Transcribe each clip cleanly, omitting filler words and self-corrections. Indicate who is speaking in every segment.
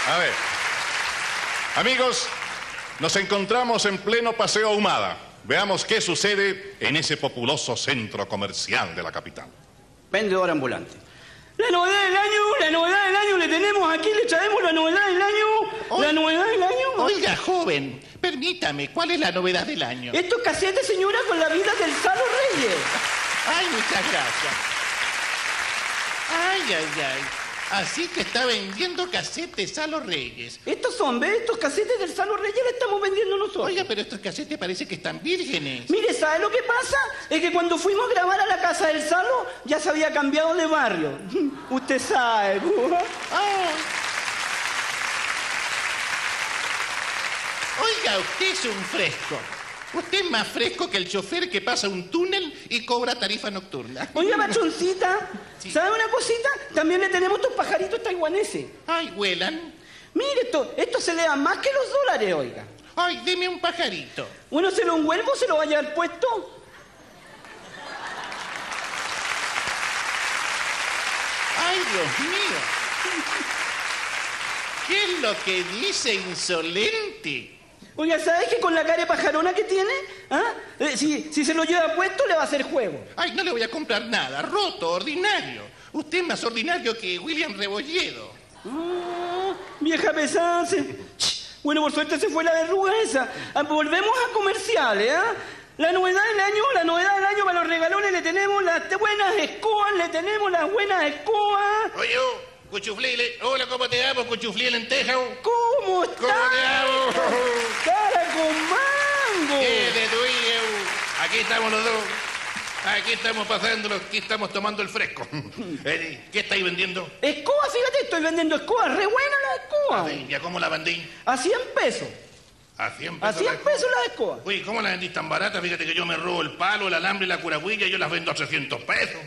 Speaker 1: A ver. Amigos, nos encontramos en pleno Paseo Ahumada. Veamos qué sucede en ese populoso centro comercial de la capital.
Speaker 2: Vendedor ambulante. La novedad del año, le tenemos aquí, le traemos la novedad del año. La novedad del año.
Speaker 3: Oiga, joven, permítame, ¿cuál es la novedad del año?
Speaker 2: Estos casetes, señora, con la vida del Salo Reyes.
Speaker 3: Ay, muchas gracias. Ay. Así que está vendiendo casetes a los Reyes.
Speaker 2: Estos son, ¿ves? Estos casetes del Salo Reyes le estamos vendiendo nosotros.
Speaker 3: Oiga, pero estos casetes parece que están vírgenes.
Speaker 2: Mire, ¿sabe lo que pasa? Es que cuando fuimos a grabar a la casa del Salo, ya se había cambiado de barrio. Usted sabe.
Speaker 3: Oiga, usted es un fresco. Usted es más fresco que el chofer que pasa un túnel y cobra tarifa nocturna.
Speaker 2: Oiga, patroncita,
Speaker 3: Sí.
Speaker 2: ¿sabe una cosita? También le tenemos estos pajaritos taiwaneses.
Speaker 3: Ay, vuelan.
Speaker 2: Mire, esto se eleva más que los dólares, oiga.
Speaker 3: Ay, deme un pajarito.
Speaker 2: Uno se lo envuelvo, se lo va a llevar puesto.
Speaker 3: Ay, Dios mío. ¿Qué es lo que dice, insolente?
Speaker 2: Oiga, ¿sabes que con la cara de pajarona que tiene? ¿Ah? Si se lo lleva puesto, le va a hacer juego.
Speaker 3: Ay, no le voy a comprar nada. Roto, ordinario. Usted es más ordinario que William Rebolledo.
Speaker 2: Vieja pesada. Bueno, por suerte se fue la verruga esa. Volvemos a comerciales, ¿ah? La novedad del año para los regalones le tenemos las buenas escobas,
Speaker 3: Oye, cuchuflile. Hola, ¿cómo te llamo? Cuchuflí lenteja.
Speaker 2: ¿Cómo está?
Speaker 3: ¿Cómo te amo?
Speaker 2: ¡Cara con mango!
Speaker 3: ¿Qué de tu hija? Aquí estamos los dos. Aquí estamos pasándolo, aquí estamos tomando el fresco. ¿Qué estáis vendiendo?
Speaker 2: Escoba, fíjate, estoy vendiendo escoba, re buena la escoba.
Speaker 3: ¿Ya cómo la vendí?
Speaker 2: A 100 pesos.
Speaker 3: A 100
Speaker 2: A
Speaker 3: pesos.
Speaker 2: 100 pesos la escoba.
Speaker 3: Uy, ¿cómo la vendís tan barata? Fíjate que yo me robo el palo, el alambre y la curagüilla y yo las vendo a 300 pesos.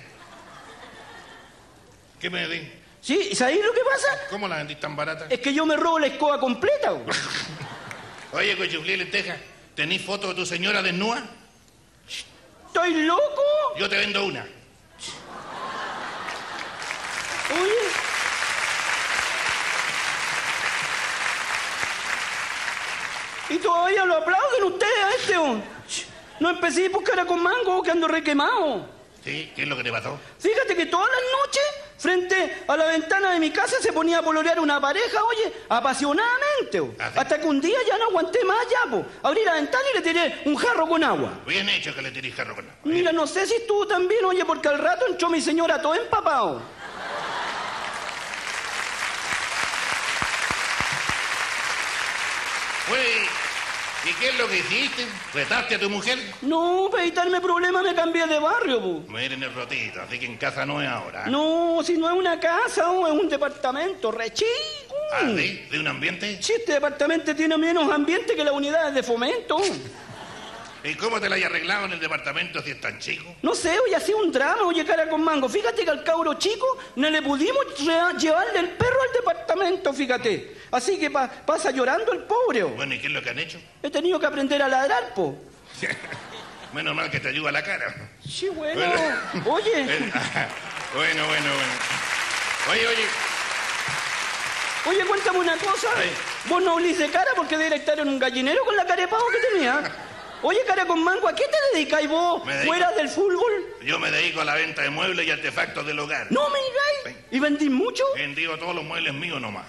Speaker 3: ¿Qué me di?
Speaker 2: Sí, ¿sabéis lo que pasa?
Speaker 3: ¿Cómo la vendís tan barata?
Speaker 2: Es que yo me robo la escoba completa.
Speaker 3: Oye, cuchuflí lenteja, ¿tenís foto de tu señora desnuda?
Speaker 2: ¿Estoy loco?
Speaker 3: Yo te vendo una.
Speaker 2: Oye. Y todavía lo aplauden ustedes a este, ¿o? No empecé por cara con mango, que ando requemado.
Speaker 3: ¿Sí? ¿Qué es lo que te pasó?
Speaker 2: Fíjate que todas las noches, frente a la ventana de mi casa, se ponía a pololear una pareja, oye, apasionadamente.
Speaker 3: ¿Ah, sí?
Speaker 2: Hasta que un día ya no aguanté más ya, po. Abrí la ventana y le tiré un jarro con agua.
Speaker 3: Bien hecho que le tirís jarro con agua.
Speaker 2: Mira, no sé si estuvo también, oye, porque al rato entró mi señora todo empapado.
Speaker 3: Oye, ¿y qué es lo que hiciste? ¿Retaste a tu mujer?
Speaker 2: No, para evitarme problemas me cambié de barrio, po.
Speaker 3: Miren el rotito, así que en casa no es ahora.
Speaker 2: No, si no es una casa, es un departamento re chico.
Speaker 3: ¿Ah, sí? ¿De un ambiente?
Speaker 2: Si este departamento tiene menos ambiente que las unidades de fomento.
Speaker 3: ¿Y cómo te la hay arreglado en el departamento si es tan chico?
Speaker 2: No sé, oye, ha sido un drama, oye, cara con mango. Fíjate que al cabro chico no le pudimos llevarle el perro al departamento, fíjate. Así que pasa llorando el pobre.
Speaker 3: Bueno, ¿y qué es lo que han hecho?
Speaker 2: He tenido que aprender a ladrar, po.
Speaker 3: Menos mal que te ayuda la cara.
Speaker 2: Sí, bueno.
Speaker 3: Bueno.
Speaker 2: Oye.
Speaker 3: Bueno. Oye.
Speaker 2: Oye, cuéntame una cosa.
Speaker 3: Sí.
Speaker 2: Vos no olís de cara porque debería estar en un gallinero con la cara de pavo que tenía. Oye, cara con mango, ¿a qué te dedicáis vos?
Speaker 3: Me dedico-
Speaker 2: ¿Fuera del fútbol?
Speaker 3: Yo me dedico a la venta de muebles y artefactos del hogar.
Speaker 2: No me digáis.
Speaker 3: Sí.
Speaker 2: ¿Y vendís mucho?
Speaker 3: Vendido todos los muebles míos nomás.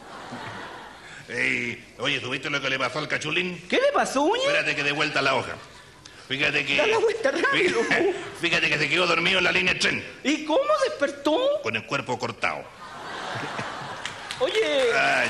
Speaker 3: Oye, ¿tuviste lo que le pasó al cachulín?
Speaker 2: ¿Qué le pasó, uña?
Speaker 3: Espérate que dé vuelta la hoja. Fíjate que...
Speaker 2: Da la vuelta rápido.
Speaker 3: Fíjate que se quedó dormido en la línea de tren,
Speaker 2: ¿Y cómo despertó?
Speaker 3: con el cuerpo cortado.
Speaker 2: Oye,
Speaker 3: Ay.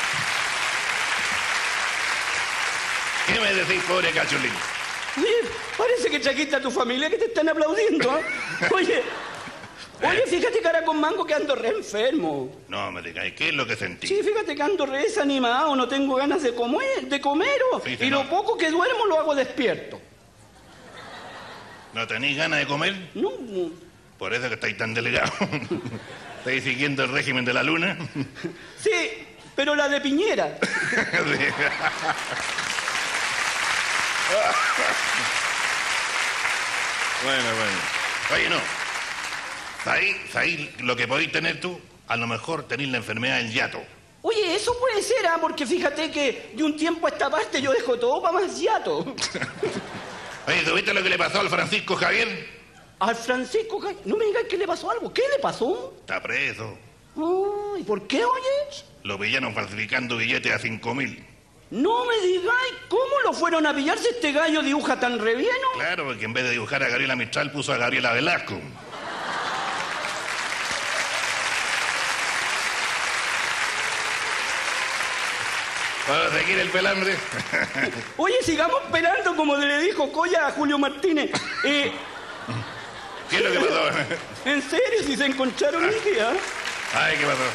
Speaker 3: ¿Qué me decís, pobre cachulín?
Speaker 2: oye, parece que trajiste a tu familia que te están aplaudiendo. ¿Eh? Oye, fíjate, cara con mango, que ando re enfermo.
Speaker 3: No me digáis, ¿qué es lo que sentí?
Speaker 2: Sí, fíjate que ando re desanimado, no tengo ganas de comer.
Speaker 3: Sí,
Speaker 2: Y lo
Speaker 3: no.
Speaker 2: poco que duermo lo hago despierto.
Speaker 3: ¿No tenéis ganas de comer?
Speaker 2: No,
Speaker 3: Por eso que estáis tan delegados. ¿Estáis siguiendo el régimen de la luna?
Speaker 2: sí, pero la de Piñera.
Speaker 3: Bueno. Oye, no. ¿Sabéis lo que podéis tener tú? A lo mejor tenéis la enfermedad del yato.
Speaker 2: Oye, eso puede ser, ¿ah? Porque fíjate que de un tiempo a esta parte yo dejo todo para más yato.
Speaker 3: Oye, ¿tú viste lo que le pasó al Francisco Javier?
Speaker 2: Al Francisco, no me digas que le pasó algo. ¿Qué le pasó?
Speaker 3: Está preso.
Speaker 2: ¿Y por qué, oye?
Speaker 3: Lo pillaron falsificando billetes a 5.000.
Speaker 2: No me digáis, ¿cómo lo fueron a pillar si este gallo dibuja tan re bien, no?
Speaker 3: Claro, porque en vez de dibujar a Gabriela Mistral puso a Gabriela Velasco. ¿Puedo seguir el pelambre?
Speaker 2: Oye, sigamos pelando como le dijo Coya a Julio Martínez.
Speaker 3: ¿Qué es lo que pasó?
Speaker 2: ¿En serio? Si se encontraron un día.
Speaker 3: Ay, ¿qué pasó?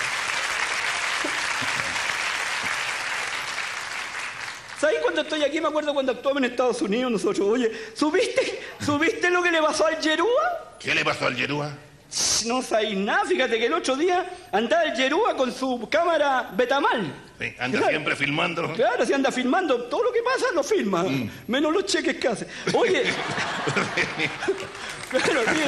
Speaker 2: ¿Sabes cuando estoy aquí? Me acuerdo cuando actuamos en Estados Unidos nosotros. Oye, ¿subiste lo que le pasó al Yerúa?
Speaker 3: ¿Qué le pasó al Yerúa?
Speaker 2: No sabéis nada. Fíjate que el otro día andaba el Yerúa con su cámara Betamal.
Speaker 3: Sí, anda
Speaker 2: Claro.
Speaker 3: siempre filmando.
Speaker 2: Claro, si anda filmando, todo lo que pasa lo filma. Menos los cheques que hace. Oye. Claro, tío.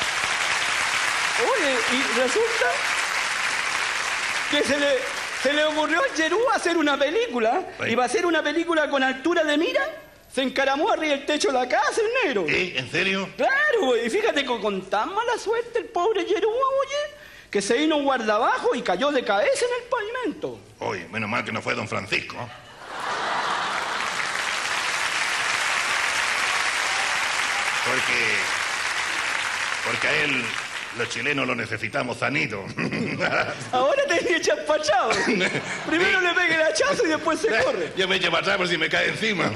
Speaker 2: Oye, y resulta que se le ocurrió al Yerúa hacer una película.
Speaker 3: Sí.
Speaker 2: Y va a hacer una película con altura de mira. Se encaramó arriba del techo de la casa, el negro.
Speaker 3: ¿En serio?
Speaker 2: Claro, y fíjate que con tan mala suerte el pobre Yerúa, oye, que se vino un guardabajo y cayó de cabeza en el pavimento.
Speaker 3: Oye, menos mal que no fue don Francisco. Porque a él, los chilenos lo necesitamos sanito.
Speaker 2: Ahora te he echado. Primero le pegue el hachazo y después se corre.
Speaker 3: Yo me echo para atrás por si me cae encima.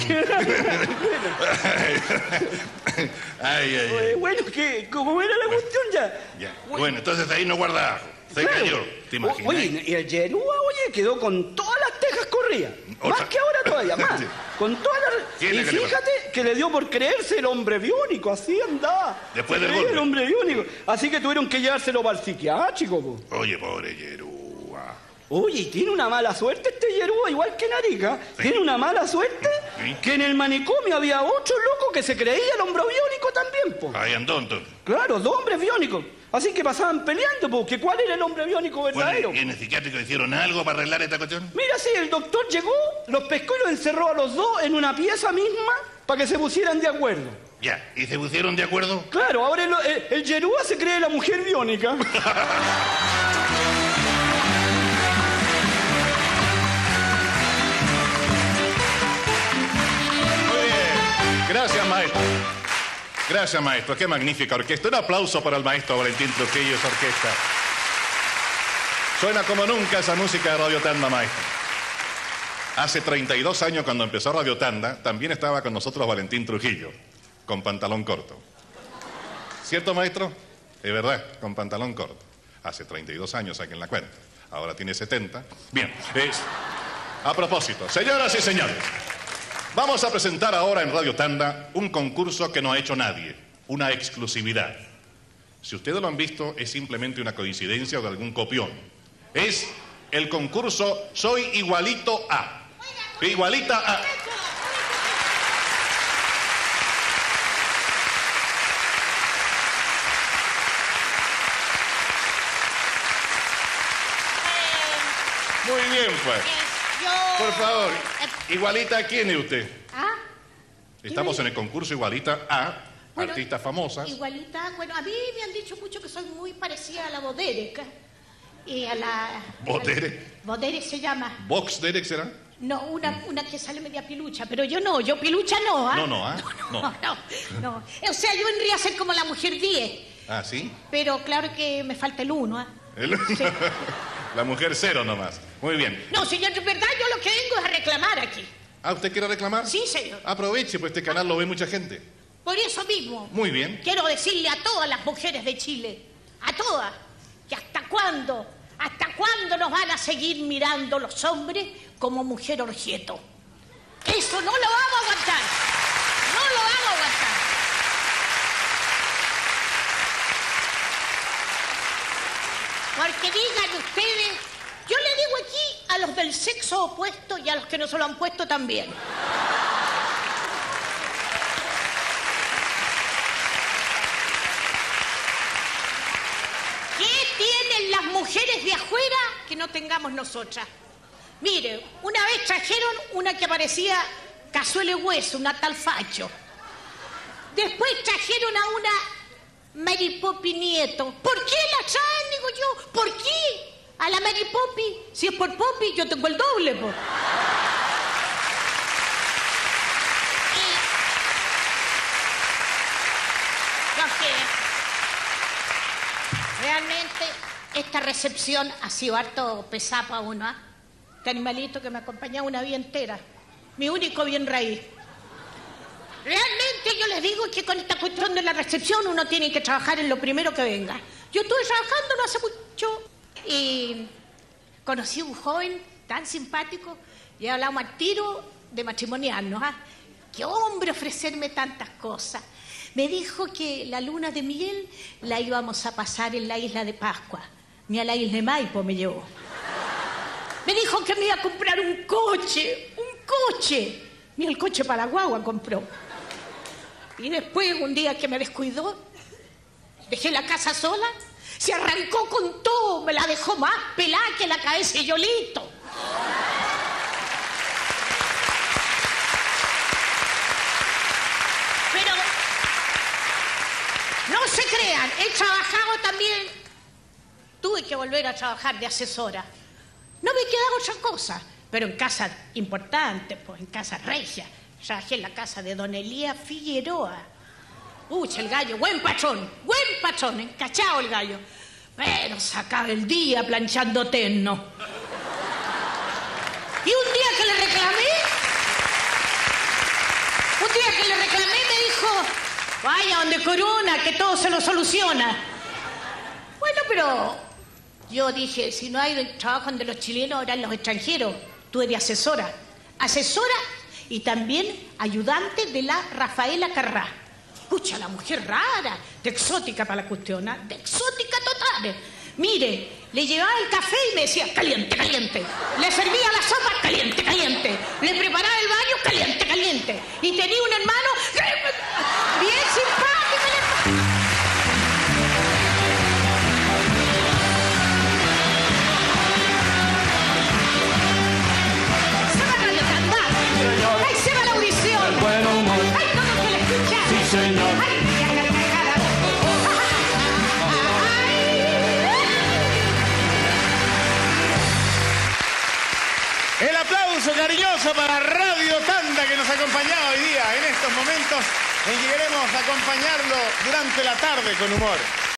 Speaker 3: Ay.
Speaker 2: Bueno, ¿cómo era la cuestión ya?
Speaker 3: Ya. Bueno, entonces ahí no guarda. Se
Speaker 2: Claro.
Speaker 3: cayó, ¿te imaginas?
Speaker 2: Oye, y el Yerúa, oye, quedó con todas las tejas corridas.
Speaker 3: Otra.
Speaker 2: Más que ahora todavía, más.
Speaker 3: Sí.
Speaker 2: Con todas las...
Speaker 3: ¿Quién
Speaker 2: Y
Speaker 3: es que le
Speaker 2: fíjate que le dio por creerse el hombre biónico, así andaba.
Speaker 3: Después
Speaker 2: Se
Speaker 3: del
Speaker 2: creía
Speaker 3: golpe.
Speaker 2: el hombre biónico. Así que tuvieron que llevárselo para el psiquiátrico, po.
Speaker 3: Oye, pobre Yerúa.
Speaker 2: Oye, y tiene una mala suerte este Yerúa, igual que Narica.
Speaker 3: Sí.
Speaker 2: Tiene una mala suerte
Speaker 3: Sí.
Speaker 2: que en el manicomio había otro loco que se creía el hombre biónico también, po.
Speaker 3: Ahí andó entonces.
Speaker 2: Claro, dos hombres biónicos. Así que pasaban peleando, porque ¿cuál era el hombre biónico verdadero?
Speaker 3: Bueno, ¿y en el psiquiátrico hicieron algo para arreglar esta cuestión?
Speaker 2: Mira, sí, el doctor llegó, los pescó y los encerró a los dos en una pieza misma para que se pusieran de acuerdo.
Speaker 3: Ya, ¿y se pusieron de acuerdo?
Speaker 2: Claro, ahora el Yerúa se cree la mujer biónica.
Speaker 1: Muy bien. Gracias, maestro. Gracias, maestro. Qué magnífica orquesta. Un aplauso para el maestro Valentín Trujillo y su orquesta. Suena como nunca esa música de Radio Tanda, maestro. Hace 32 años, cuando empezó Radio Tanda, también estaba con nosotros Valentín Trujillo, con pantalón corto. ¿Cierto, maestro? Es verdad, con pantalón corto. Hace 32 años, saquen la cuenta. Ahora tiene 70. Bien, a propósito, señoras y señores, vamos a presentar ahora en Radio Tanda un concurso que no ha hecho nadie, una exclusividad. Si ustedes lo han visto, es simplemente una coincidencia o de algún copión. Es el concurso Soy Igualito a. Igualita a. Muy bien, pues.
Speaker 4: Yo...
Speaker 1: Por favor, igualita a quién es usted.
Speaker 4: ¿Ah?
Speaker 1: Estamos en el concurso Igualita a
Speaker 4: Bueno,
Speaker 1: artistas famosas.
Speaker 4: Igualita, bueno, a mí me han dicho mucho que soy muy parecida a la Bodere. Y a la...
Speaker 3: ¿Bodere?
Speaker 4: Bodere se llama.
Speaker 1: ¿Vox Derek será?
Speaker 4: No, una que sale media pilucha, pero yo no, yo pilucha no, ¿ah?
Speaker 1: No, ¿ah?
Speaker 4: No. O sea, yo vendría a ser como la mujer 10,
Speaker 1: Ah, ¿sí?
Speaker 4: pero claro que me falta el 1, ¿ah? Sí.
Speaker 1: La mujer cero nomás. Muy bien.
Speaker 4: No, señor, de verdad yo lo que vengo es a reclamar aquí.
Speaker 1: Ah, ¿usted quiere reclamar?
Speaker 4: Sí, señor.
Speaker 1: Aproveche, pues este canal lo ve mucha gente.
Speaker 4: Por eso mismo.
Speaker 1: Muy bien.
Speaker 4: Quiero decirle a todas las mujeres de Chile, a todas, que hasta cuándo nos van a seguir mirando los hombres como mujer objeto. Eso no lo vamos a aguantar. No lo vamos a aguantar. Porque digan ustedes, yo le digo aquí a los del sexo opuesto y a los que no se lo han puesto también. ¿Qué tienen las mujeres de afuera que no tengamos nosotras. Mire, una vez trajeron una que parecía cazuela de hueso, una tal Facho. Después trajeron a una Mary Poppy Nieto. ¿Por qué la traen, digo yo? ¿Por qué? A la Mary Poppy, si es por Poppy, yo tengo el doble, po. Realmente esta recepción ha sido harto pesada para uno, ¿ah? Este animalito que me acompañaba una vida entera, mi único bien raíz. Realmente yo les digo que con esta cuestión de la recepción uno tiene que trabajar en lo primero que venga. Yo estuve trabajando no hace mucho y conocí a un joven tan simpático y hablamos al tiro de matrimoniarnos, ¿ah? Qué hombre ofrecerme tantas cosas. Me dijo que la luna de miel la íbamos a pasar en la isla de Pascua. Ni a la isla de Maipo me llevó. Me dijo que me iba a comprar un coche. Ni el coche para la guagua compró. Y después, un día que me descuidó, dejé la casa sola, se arrancó con todo, me la dejó más pelada que la cabeza de Yolito. Pero no se crean, he trabajado también, tuve que volver a trabajar de asesora. No me quedaba otra cosa, pero en casas importantes, pues en casas regias. Trabajé en la casa de don Elías Figueroa. El gallo, buen patrón, encachado el gallo. Pero sacaba el día planchando terno. Y un día que le reclamé, me dijo, vaya donde Corona, que todo se lo soluciona. Bueno, pero yo dije, si no hay trabajo de los chilenos, ahora en los extranjeros. Tú eres asesora y también ayudante de la Rafaela Carrá. Pucha, la mujer rara, de exótica para la cuestión, ¿eh? De exótica total. Mire, le llevaba el café y me decía, caliente, caliente. Le servía la sopa, caliente, caliente. Le preparaba el baño, caliente, caliente. Y tenía un hermano bien simpático. Se va a Radio Tandá. ¡Ay, se va la audición!
Speaker 5: Buen humor.
Speaker 4: ¡Ay, todo que le escucha!
Speaker 5: Sí, señor.
Speaker 4: ¡Ay, ya carcajada!
Speaker 6: El aplauso cariñoso para Radio Tanda, que nos acompañaba hoy día en estos momentos en que queremos acompañarlo durante la tarde con humor.